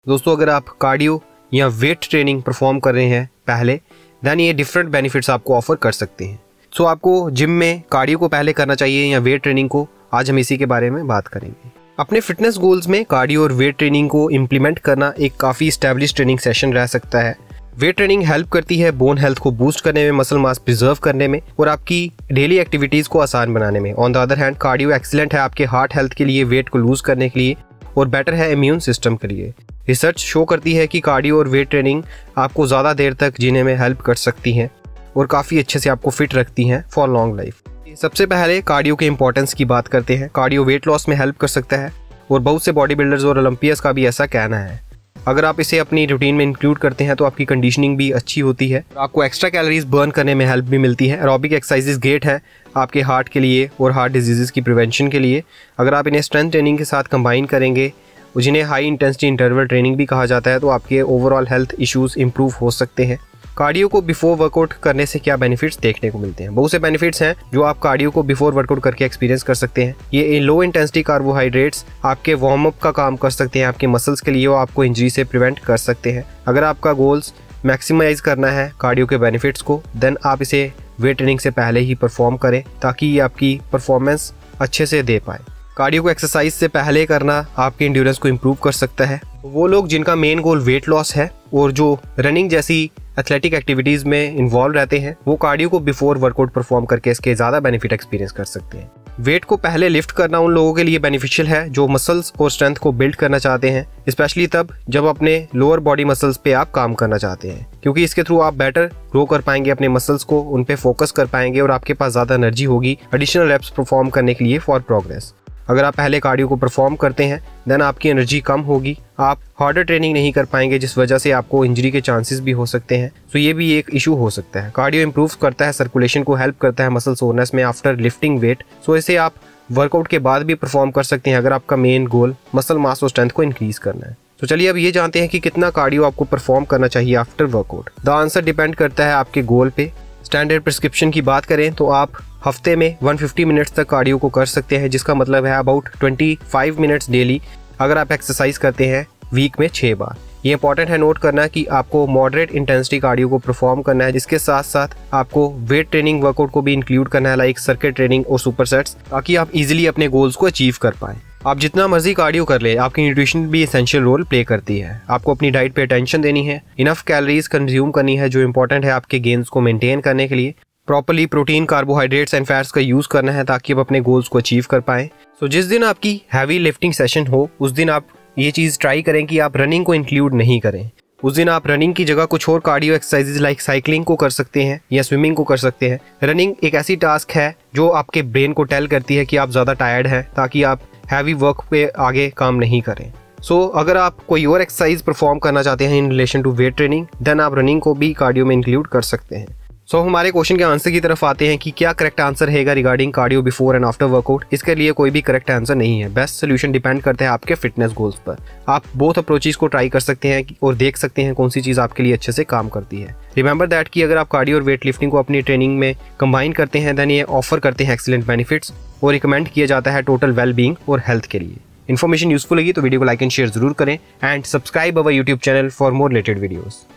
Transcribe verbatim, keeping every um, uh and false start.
दोस्तों अगर आप कार्डियो या वेट ट्रेनिंग परफॉर्म कर रहे हैं पहले, दैन ये डिफरेंट बेनिफिट्स आपको ऑफर कर सकते हैं। सो so, आपको जिम में कार्डियो को पहले करना चाहिए या वेट ट्रेनिंग को, आज हम इसी के बारे में बात करेंगे। अपने फिटनेस गोल्स में कार्डियो और वेट ट्रेनिंग को इम्प्लीमेंट करना एक काफ़ी स्टैब्लिश ट्रेनिंग सेशन रह सकता है। वेट ट्रेनिंग हेल्प करती है बोन हेल्थ को बूस्ट करने में, मसल मास प्रिजर्व करने में और आपकी डेली एक्टिविटीज़ को आसान बनाने में। On the other hand cardio excellent है आपके हार्ट हेल्थ के लिए, वेट को लूज करने के लिए और बेटर है इम्यून सिस्टम के लिए। रिसर्च शो करती है कि कार्डियो और वेट ट्रेनिंग आपको ज़्यादा देर तक जीने में हेल्प कर सकती हैं और काफ़ी अच्छे से आपको फिट रखती हैं फॉर लॉन्ग लाइफ। सबसे पहले कार्डियो के इंपॉर्टेंस की बात करते हैं। कार्डियो वेट लॉस में हेल्प कर सकता है और बहुत से बॉडी बिल्डर्स और ओलंपियंस का भी ऐसा कहना है। अगर आप इसे अपनी रूटीन में इंक्लूड करते हैं तो आपकी कंडीशनिंग भी अच्छी होती है, आपको एक्स्ट्रा कैलोरीज बर्न करने में हेल्प भी मिलती है। एरोबिक एक्सरसाइजेज ग्रेट है आपके हार्ट के लिए और हार्ट डिजीज़ की प्रिवेंशन के लिए। अगर आप इन्हें स्ट्रेंथ ट्रेनिंग के साथ कंबाइन करेंगे, जिन्हें हाई इंटेंसिटी इंटरवल ट्रेनिंग भी कहा जाता है, तो आपके ओवरऑल हेल्थ इश्यूज इंप्रूव हो सकते हैं। कार्डियो को बिफोर वर्कआउट करने से क्या बेनिफिट्स देखने को मिलते हैं? बहुत से बेनिफिट्स हैं जो आप कार्डियो को बिफोर वर्कआउट करके एक्सपीरियंस कर सकते हैं। ये लो इंटेंसिटी कार्बोहाइड्रेट्स आपके वार्म अप का काम कर सकते हैं आपके मसल्स के लिए, वो आपको इंजरी से प्रिवेंट कर सकते हैं। अगर आपका गोल्स मैक्सिमाइज करना है कार्डियो के बेनिफिट्स को, देन आप इसे वेट ट्रेनिंग से पहले ही परफॉर्म करें ताकि ये आपकी परफॉर्मेंस अच्छे से दे पाए। कार्डियो को एक्सरसाइज से पहले करना आपके इंड्योरेंस को इम्प्रूव कर सकता है। वो लोग जिनका मेन गोल वेट लॉस है और जो रनिंग जैसी एथलेटिक एक्टिविटीज़ में इन्वॉल्व रहते हैं, वो कार्डियो को बिफोर वर्कआउट परफॉर्म करके इसके ज़्यादा बेनिफिट एक्सपीरियंस कर सकते हैं। वेट को पहले लिफ्ट करना उन लोगों के लिए बेनिफिशियल है जो मसल्स और स्ट्रेंथ को बिल्ड करना चाहते हैं, स्पेशली तब जब अपने लोअर बॉडी मसल्स पे आप काम करना चाहते हैं, क्योंकि इसके थ्रू आप बेटर ग्रो कर पाएंगे अपने मसल्स को, उन पे फोकस कर पाएंगे और आपके पास ज़्यादा एनर्जी होगी एडिशनल रेप्स परफॉर्म करने के लिए फॉर प्रोग्रेस। अगर आप पहले कार्डियो को परफॉर्म करते हैं, देन आपकी एनर्जी कम होगी, आप हार्डर ट्रेनिंग नहीं कर पाएंगे, जिस वजह से आपको इंजरी के चांसेस भी हो सकते हैं। सो ये भी एक इशू हो सकता है। कार्डियो इंप्रूव करता है सर्कुलेशन को, हेल्प करता है मसल सोरनेस में आफ्टर लिफ्टिंग वेट। सो इसे आप वर्कआउट के बाद भी परफॉर्म कर सकते हैं अगर आपका मेन गोल मसल मास और स्ट्रेंथ को इंक्रीज करना है। तो चलिए अब ये जानते हैं कि कितना कार्डियो आपको परफॉर्म करना चाहिए after workout. The answer depend करता है आपके गोल पे। स्टैंडर्ड प्रिस्क्रिप्शन की बात करें तो आप हफ्ते में एक सौ पचास मिनट्स तक कार्डियो को कर सकते हैं, जिसका मतलब है अबाउट पच्चीस मिनट्स डेली अगर आप एक्सरसाइज करते हैं वीक में छः बार। ये इंपॉर्टेंट है नोट करना कि आपको मॉडरेट इंटेंसिटी कार्डियो को परफॉर्म करना है, जिसके साथ साथ आपको वेट ट्रेनिंग वर्कआउट को भी इंक्लूड करना है, लाइक सर्किट ट्रेनिंग और सुपर सेट्स, ताकि आप इजीली अपने गोल्स को अचीव कर पाएं। आप जितना मर्जी कार्डियो कर ले, आपकी न्यूट्रिशन भी एसेंशियल रोल प्ले करती है। आपको अपनी डाइट पे अटेंशन देनी है, इनफ कैलोरीज कंज्यूम करनी है जो इंपॉर्टेंट है आपके गेन्स को मेंटेन करने के लिए। Properly protein, carbohydrates and fats का यूज़ करना है ताकि आप अपने गोल्स को अचीव कर पाएं। सो जिस दिन आपकी हैवी लिफ्टिंग सेशन हो, उस दिन आप ये चीज़ ट्राई करें कि आप रनिंग को इंक्लूड नहीं करें। उस दिन आप रनिंग की जगह कुछ और कार्डियो एक्सरसाइजेज लाइक साइकिलिंग को कर सकते हैं या स्विमिंग को कर सकते हैं। रनिंग एक ऐसी टास्क है जो आपके ब्रेन को टेल करती है कि आप ज़्यादा टायर्ड हैं, ताकि आप हैवी वर्क पे आगे काम नहीं करें। सो so, अगर आप कोई और एक्सरसाइज परफॉर्म करना चाहते हैं in relation to weight training, then आप रनिंग को भी कार्डियो में इंक्लूड कर सकते हैं। सो so, हमारे क्वेश्चन के आंसर की तरफ आते हैं कि क्या करेक्ट आंसर रहेगा regarding cardio before and after workout. इसके लिए कोई भी करेक्ट आंसर नहीं है। बेस्ट सोल्यूशन डिपेंड करता है आपके फिटनेस गोल्स पर। आप बोथ अप्रोचेस को ट्राई कर सकते हैं और देख सकते हैं कौन सी चीज़ आपके लिए अच्छे से काम करती है। रिमेंबर दैट कि अगर आप कार्डियो और वेट लिफ्टिंग को अपनी ट्रेनिंग में कंबाइन करते हैं, देन ये ऑफर करते हैं एक्सीलेंट बेनिफिट्स और रिकमेंड किया जाता है टोटल वेल बीइंग और हेल्थ के लिए। इन्फॉर्मेशन यूजफुल लगी तो वीडियो को लाइक एंड शेयर जरूर करें and subscribe our YouTube channel for more related videos.